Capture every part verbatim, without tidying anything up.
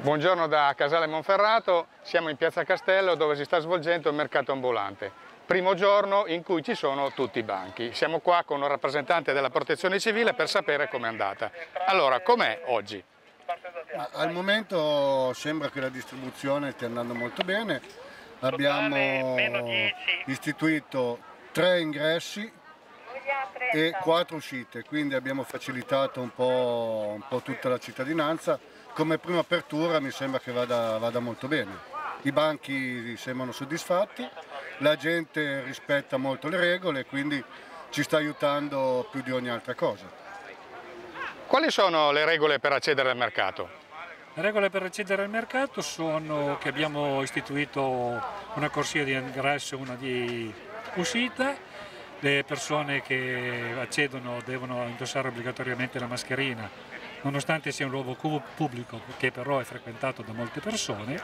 Buongiorno da Casale Monferrato, siamo in Piazza Castello dove si sta svolgendo il mercato ambulante. Primo giorno in cui ci sono tutti i banchi. Siamo qua con un rappresentante della Protezione Civile per sapere com'è andata. Allora, com'è oggi? Ma al momento sembra che la distribuzione stia andando molto bene. Abbiamo istituito tre ingressi e quattro uscite, quindi abbiamo facilitato un po', un po' tutta la cittadinanza. Come prima apertura mi sembra che vada, vada molto bene. I banchi sembrano soddisfatti, la gente rispetta molto le regole, quindi ci sta aiutando più di ogni altra cosa. Quali sono le regole per accedere al mercato? Le regole per accedere al mercato sono che abbiamo istituito una corsia di ingresso e una di uscita. Le persone che accedono devono indossare obbligatoriamente la mascherina, nonostante sia un luogo pubblico che però è frequentato da molte persone.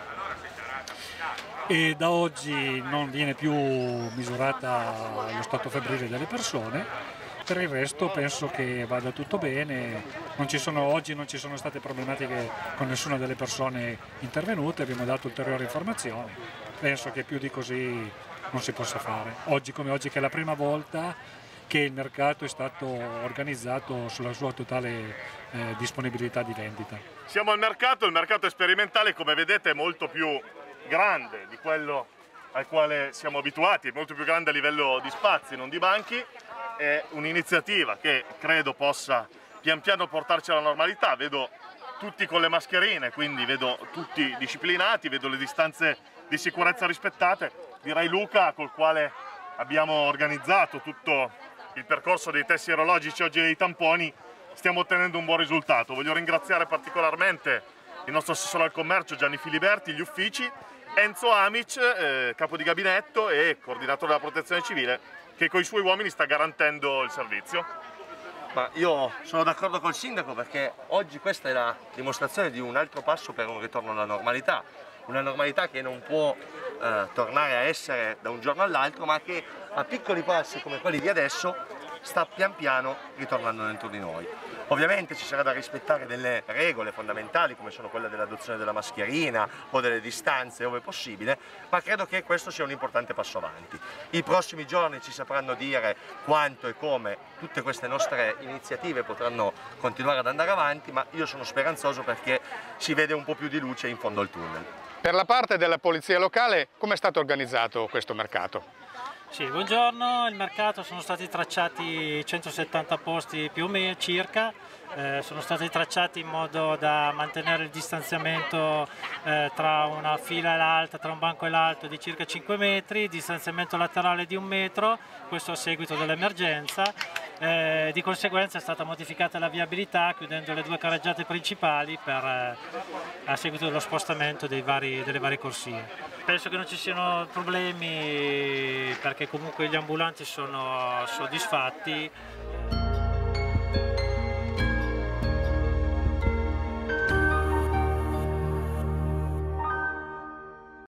E da oggi non viene più misurata lo stato febbrile delle persone. Per il resto penso che vada tutto bene, non ci sono, oggi non ci sono state problematiche con nessuna delle persone intervenute, abbiamo dato ulteriori informazioni, penso che più di così non si possa fare. Oggi come oggi che è la prima volta che il mercato è stato organizzato sulla sua totale eh, disponibilità di vendita. Siamo al mercato, il mercato è sperimentale, come vedete è molto più grande di quello al quale siamo abituati, è molto più grande a livello di spazi, non di banchi. È un'iniziativa che credo possa pian piano portarci alla normalità. Vedo tutti con le mascherine, quindi vedo tutti disciplinati, vedo le distanze di sicurezza rispettate. Direi Luca, col quale abbiamo organizzato tutto il percorso dei test sierologici oggi e dei tamponi, stiamo ottenendo un buon risultato. Voglio ringraziare particolarmente il nostro assessore al commercio Gianni Filiberti, gli uffici, Enzo Amic, eh, capo di gabinetto e coordinatore della protezione civile, che con i suoi uomini sta garantendo il servizio. Ma io sono d'accordo col sindaco perché oggi questa è la dimostrazione di un altro passo per un ritorno alla normalità, una normalità che non può eh, tornare a essere da un giorno all'altro, ma che a piccoli passi come quelli di adesso sta pian piano ritornando dentro di noi. Ovviamente ci sarà da rispettare delle regole fondamentali come sono quelle dell'adozione della mascherina o delle distanze ove possibile, ma credo che questo sia un importante passo avanti. I prossimi giorni ci sapranno dire quanto e come tutte queste nostre iniziative potranno continuare ad andare avanti, ma io sono speranzoso perché si vede un po' più di luce in fondo al tunnel. Per la parte della polizia locale, come è stato organizzato questo mercato? Sì, buongiorno, il mercato sono stati tracciati centosettanta posti più o meno circa, eh, sono stati tracciati in modo da mantenere il distanziamento eh, tra una fila e l'altra, tra un banco e l'altro di circa cinque metri, distanziamento laterale di un metro, questo a seguito dell'emergenza. Eh, di conseguenza è stata modificata la viabilità chiudendo le due carreggiate principali per, eh, a seguito dello spostamento dei vari, delle varie corsie. Penso che non ci siano problemi perché comunque gli ambulanti sono soddisfatti